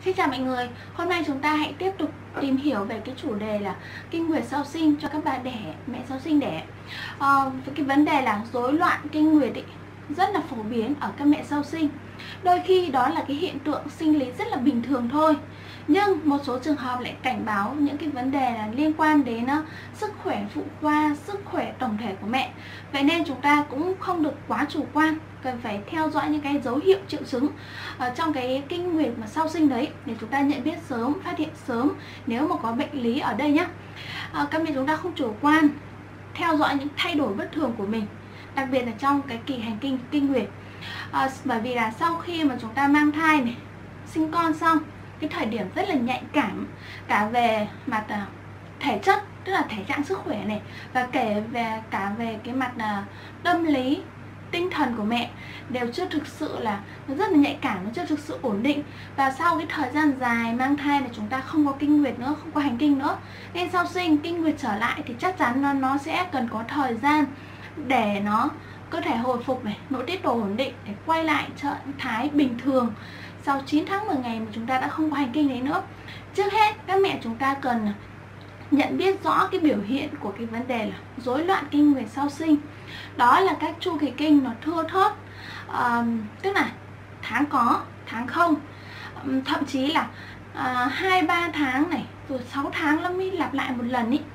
Xin chào mọi người, hôm nay chúng ta hãy tiếp tục tìm hiểu về cái chủ đề là kinh nguyệt sau sinh cho các bà đẻ, mẹ sau sinh đẻ. Cái vấn đề là rối loạn kinh nguyệt ấy, rất là phổ biến ở các mẹ sau sinh. Đôi khi đó là cái hiện tượng sinh lý rất là bình thường thôi, nhưng một số trường hợp lại cảnh báo những cái vấn đề là liên quan đến sức khỏe phụ khoa, sức khỏe tổng thể của mẹ. Vậy nên chúng ta cũng không được quá chủ quan, cần phải theo dõi những cái dấu hiệu triệu chứng trong cái kinh nguyệt mà sau sinh đấy để chúng ta nhận biết sớm, phát hiện sớm nếu mà có bệnh lý ở đây nhé. Các mẹ chúng ta không chủ quan theo dõi những thay đổi bất thường của mình, đặc biệt là trong cái kỳ hành kinh nguyệt. Bởi vì là sau khi mà chúng ta mang thai này, sinh con xong, cái thời điểm rất là nhạy cảm cả về mặt thể chất, tức là thể trạng sức khỏe này, và cả về cái mặt tâm lý, tinh thần của mẹ đều chưa thực sự là, nó rất là nhạy cảm, nó chưa thực sự ổn định. Và sau cái thời gian dài mang thai là chúng ta không có kinh nguyệt nữa, không có hành kinh nữa, nên sau sinh kinh nguyệt trở lại thì chắc chắn nó sẽ cần có thời gian để cơ thể hồi phục này, nội tiết tố ổn định để quay lại trạng thái bình thường sau 9 tháng 10 ngày mà chúng ta đã không có hành kinh đấy nữa. Trước hết các mẹ chúng ta cần nhận biết rõ cái biểu hiện của cái vấn đề là rối loạn kinh nguyệt sau sinh. Đó là các chu kỳ kinh nó thưa thớt, tức là tháng có, tháng không, thậm chí là 2-3 tháng này, rồi 6 tháng nó mới lặp lại một lần ý.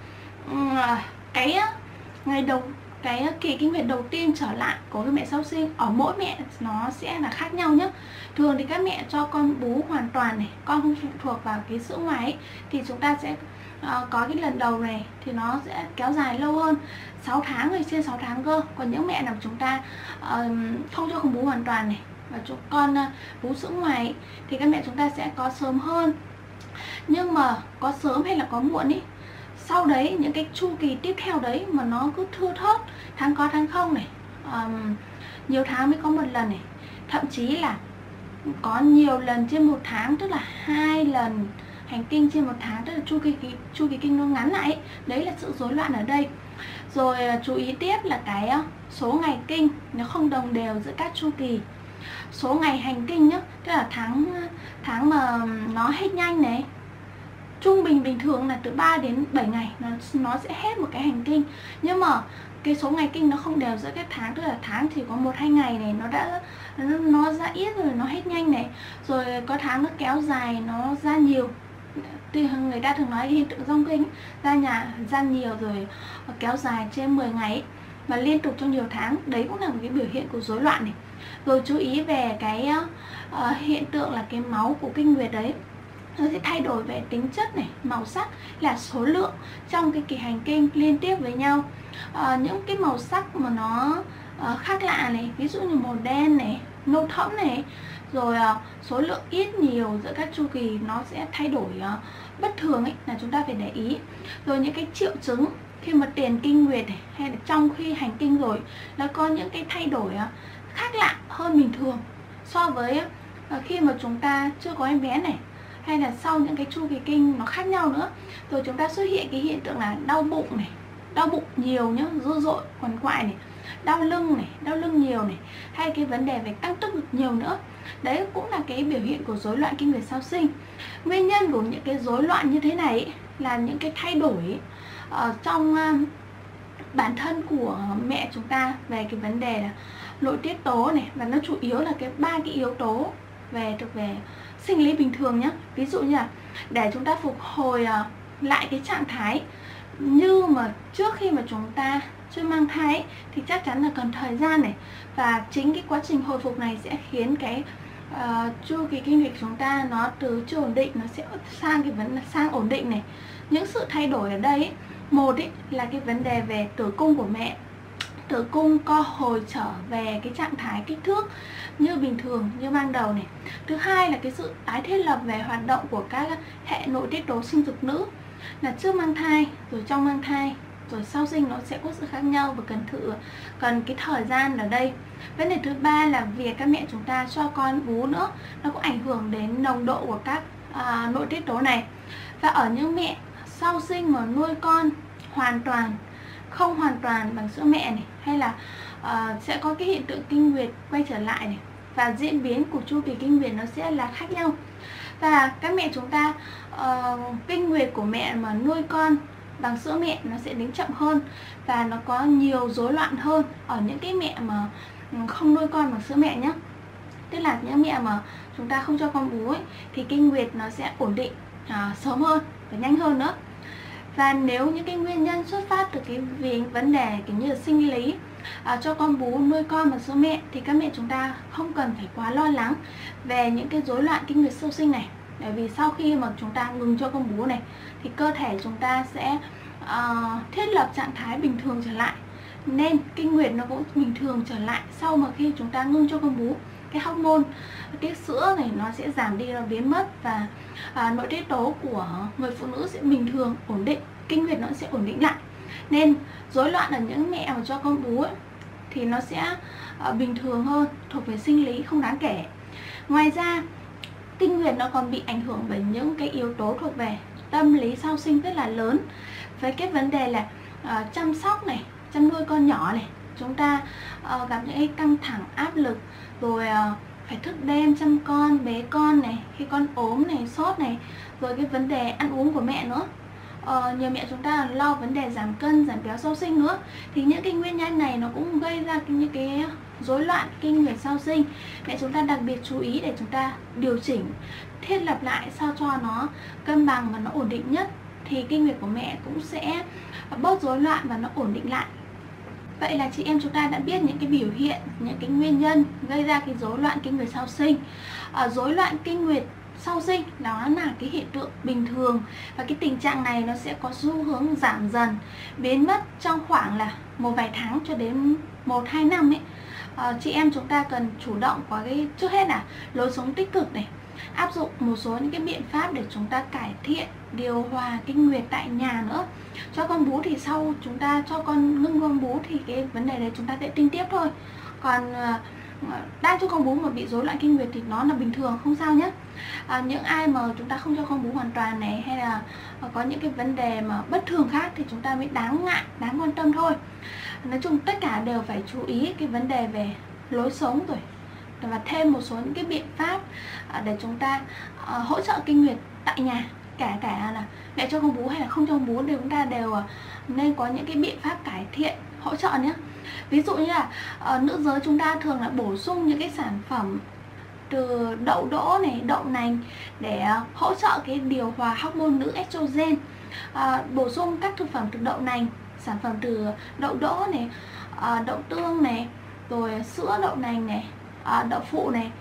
Cái kỳ kinh nguyệt đầu tiên trở lại của cái mẹ sau sinh ở mỗi mẹ nó sẽ là khác nhau nhé. Thường thì các mẹ cho con bú hoàn toàn này, con không phụ thuộc vào cái sữa ngoài ấy, thì chúng ta sẽ có cái lần đầu này thì nó sẽ kéo dài lâu hơn, 6 tháng rồi, trên 6 tháng cơ. Còn những mẹ nào chúng ta không cho con bú hoàn toàn này và cho con bú sữa ngoài ấy, thì các mẹ chúng ta sẽ có sớm hơn. Nhưng mà có sớm hay là có muộn ý, sau đấy những cái chu kỳ tiếp theo đấy mà nó cứ thưa thớt, tháng có tháng không này, nhiều tháng mới có một lần này, thậm chí là có nhiều lần trên một tháng, tức là 2 lần hành kinh trên một tháng, tức là chu kỳ kinh nó ngắn lại ấy. Đấy là sự rối loạn ở đây. Rồi chú ý tiếp là cái số ngày kinh nó không đồng đều giữa các chu kỳ. Số ngày hành kinh nhá, tức là tháng mà nó hết nhanh này, trung bình thường là từ 3 đến 7 ngày nó sẽ hết một cái hành kinh. Nhưng mà cái số ngày kinh nó không đều giữa các tháng, tức là tháng chỉ có 1-2 ngày này, nó ra ít rồi nó hết nhanh này, rồi có tháng nó kéo dài nó ra nhiều. Thì người ta thường nói hiện tượng rong kinh, ra nhiều rồi kéo dài trên 10 ngày và liên tục trong nhiều tháng, đấy cũng là một cái biểu hiện của rối loạn này. Rồi chú ý về cái hiện tượng là cái máu của kinh nguyệt đấy, nó sẽ thay đổi về tính chất này, màu sắc, là số lượng trong cái kỳ hành kinh liên tiếp với nhau. Những cái màu sắc mà nó khác lạ này, ví dụ như màu đen này, nâu thẫm này, rồi số lượng ít nhiều giữa các chu kỳ nó sẽ thay đổi bất thường ấy, là chúng ta phải để ý. Rồi những cái triệu chứng khi mà tiền kinh nguyệt này, hay là trong khi hành kinh rồi, nó có những cái thay đổi khác lạ hơn bình thường so với khi mà chúng ta chưa có em bé này, hay là sau những cái chu kỳ kinh nó khác nhau nữa. Rồi chúng ta xuất hiện cái hiện tượng là đau bụng này, đau bụng nhiều nhá, dữ dội, quằn quại này, đau lưng nhiều này, hay cái vấn đề về tăng tức ngực nhiều nữa. Đấy cũng là cái biểu hiện của rối loạn kinh nguyệt sau sinh. Nguyên nhân của những cái rối loạn như thế này là những cái thay đổi trong bản thân của mẹ chúng ta về cái vấn đề là nội tiết tố này, và nó chủ yếu là cái 3 cái yếu tố thuộc về sinh lý bình thường nhé. Ví dụ như là để chúng ta phục hồi lại cái trạng thái như mà trước khi mà chúng ta chưa mang thai ấy, thì chắc chắn là cần thời gian này, và chính cái quá trình hồi phục này sẽ khiến cái chu kỳ kinh nguyệt chúng ta nó từ chưa ổn định nó sẽ sang ổn định này. Những sự thay đổi ở đây ấy, một ấy, là cái vấn đề về tử cung của mẹ, tử cung co hồi trở về cái trạng thái kích thước như bình thường, như ban đầu này. Thứ hai là cái sự tái thiết lập về hoạt động của các hệ nội tiết tố sinh dục nữ, là trước mang thai, rồi trong mang thai, rồi sau sinh nó sẽ có sự khác nhau và cần cái thời gian ở đây. Vấn đề thứ ba là việc các mẹ chúng ta cho con bú nữa, nó cũng ảnh hưởng đến nồng độ của các nội tiết tố này. Và ở những mẹ sau sinh mà nuôi con không hoàn toàn bằng sữa mẹ này, hay là sẽ có cái hiện tượng kinh nguyệt quay trở lại này, và diễn biến của chu kỳ kinh nguyệt nó sẽ là khác nhau. Và các mẹ chúng ta kinh nguyệt của mẹ mà nuôi con bằng sữa mẹ nó sẽ đến chậm hơn và nó có nhiều rối loạn hơn ở những cái mẹ mà không nuôi con bằng sữa mẹ nhé. Tức là những mẹ mà chúng ta không cho con bú ấy, thì kinh nguyệt nó sẽ ổn định sớm hơn và nhanh hơn nữa. Và nếu những cái nguyên nhân xuất phát từ cái vấn đề kiểu như là sinh lý, cho con bú nuôi con bằng sữa mẹ, thì các mẹ chúng ta không cần phải quá lo lắng về những cái rối loạn kinh nguyệt sau sinh này. Bởi vì sau khi mà chúng ta ngừng cho con bú này thì cơ thể chúng ta sẽ thiết lập trạng thái bình thường trở lại, nên kinh nguyệt nó cũng bình thường trở lại sau mà khi chúng ta ngưng cho con bú. Cái hormone tiết sữa này nó sẽ giảm đi, nó biến mất, và nội tiết tố của người phụ nữ sẽ bình thường, ổn định, kinh nguyệt nó sẽ ổn định lại. Nên rối loạn ở những mẹ mà cho con bú ấy, thì nó sẽ bình thường hơn, thuộc về sinh lý, không đáng kể. Ngoài ra kinh nguyệt nó còn bị ảnh hưởng bởi những cái yếu tố thuộc về tâm lý sau sinh rất là lớn, với cái vấn đề là chăm sóc này, chăm nuôi con nhỏ này, chúng ta gặp những cái căng thẳng, áp lực, rồi phải thức đêm chăm con, bế con này, khi con ốm này, sốt này, rồi cái vấn đề ăn uống của mẹ nữa. Nhiều mẹ chúng ta lo vấn đề giảm cân, giảm béo sau sinh nữa. Thì những cái nguyên nhân này nó cũng gây ra những cái rối loạn kinh nguyệt sau sinh. Mẹ chúng ta đặc biệt chú ý để chúng ta điều chỉnh, thiết lập lại sao cho nó cân bằng và nó ổn định nhất, thì kinh nguyệt của mẹ cũng sẽ bớt rối loạn và nó ổn định lại. Vậy là chị em chúng ta đã biết những cái biểu hiện, những cái nguyên nhân gây ra cái rối loạn kinh nguyệt sau sinh. Rối loạn kinh nguyệt sau sinh đó là cái hiện tượng bình thường, và cái tình trạng này nó sẽ có xu hướng giảm dần, biến mất trong khoảng là một vài tháng cho đến 1-2 năm ấy. Chị em chúng ta cần chủ động có cái, trước hết là lối sống tích cực này, áp dụng một số những cái biện pháp để chúng ta cải thiện, điều hòa kinh nguyệt tại nhà nữa. Cho con bú thì sau chúng ta cho con ngưng con bú thì cái vấn đề này chúng ta sẽ tinh tiếp thôi. Còn đang cho con bú mà bị rối loạn kinh nguyệt thì nó là bình thường, không sao nhé. Những ai mà chúng ta không cho con bú hoàn toàn này, hay là có những cái vấn đề mà bất thường khác thì chúng ta mới đáng ngại, đáng quan tâm thôi. Nói chung tất cả đều phải chú ý cái vấn đề về lối sống rồi, và thêm một số những cái biện pháp để chúng ta hỗ trợ kinh nguyệt tại nhà. Cả là mẹ cho con bú hay là không cho con bú thì chúng ta đều nên có những cái biện pháp cải thiện, hỗ trợ nhé. Ví dụ như là nữ giới chúng ta thường là bổ sung những cái sản phẩm từ đậu đỗ này, đậu nành để hỗ trợ cái điều hòa hormone nữ estrogen. Bổ sung các thực phẩm từ đậu nành, sản phẩm từ đậu đỗ này, đậu tương này, rồi sữa đậu nành này, đậu phụ này,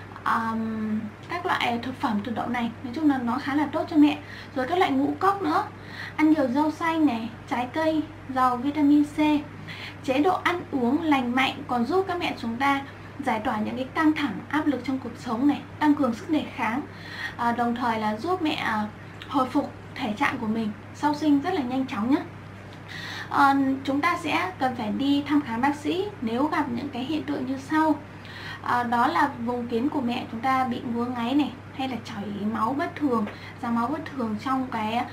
các loại thực phẩm từ đậu nành, nói chung là nó khá là tốt cho mẹ. Rồi các loại ngũ cốc nữa, ăn nhiều rau xanh này, trái cây giàu vitamin C. Chế độ ăn uống lành mạnh còn giúp các mẹ chúng ta giải tỏa những cái căng thẳng, áp lực trong cuộc sống này, tăng cường sức đề kháng, đồng thời là giúp mẹ hồi phục thể trạng của mình sau sinh rất là nhanh chóng nhé. Chúng ta sẽ cần phải đi thăm khám bác sĩ nếu gặp những cái hiện tượng như sau. Đó là vùng kín của mẹ chúng ta bị ngứa ngáy này, hay là chảy máu bất thường, ra máu bất thường trong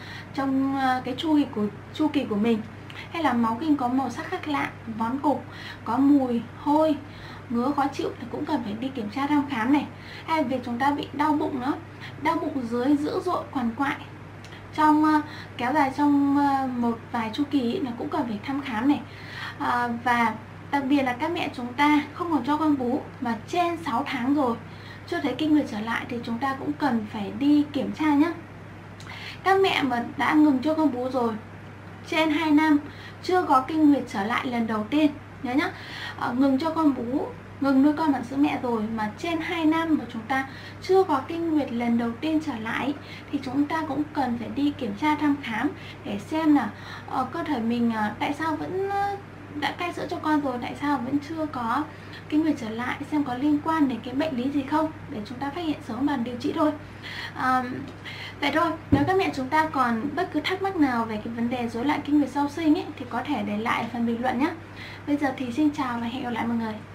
cái chu kỳ của mình, hay là máu kinh có màu sắc khác lạ, vón cục, có mùi, hôi, ngứa khó chịu thì cũng cần phải đi kiểm tra thăm khám này. Hay là việc chúng ta bị đau bụng nữa, đau bụng dưới dữ dội quằn quại kéo dài trong một vài chu kỳ là cũng cần phải thăm khám này. Và đặc biệt là các mẹ chúng ta không còn cho con bú mà trên 6 tháng rồi chưa thấy kinh nguyệt trở lại thì chúng ta cũng cần phải đi kiểm tra nhé. Các mẹ mà đã ngừng cho con bú rồi trên 2 năm chưa có kinh nguyệt trở lại lần đầu tiên, nhớ nhá, ngừng cho con bú, ngừng nuôi con bằng sữa mẹ rồi mà trên 2 năm mà chúng ta chưa có kinh nguyệt lần đầu tiên trở lại thì chúng ta cũng cần phải đi kiểm tra thăm khám để xem là cơ thể mình tại sao vẫn đã cai sữa cho con rồi, tại sao vẫn chưa có kinh nguyệt trở lại, xem có liên quan đến cái bệnh lý gì không để chúng ta phát hiện sớm và điều trị thôi. Vậy thôi, nếu các mẹ chúng ta còn bất cứ thắc mắc nào về cái vấn đề rối loạn kinh nguyệt sau sinh ấy, thì có thể để lại phần bình luận nhé. Bây giờ thì xin chào và hẹn gặp lại mọi người.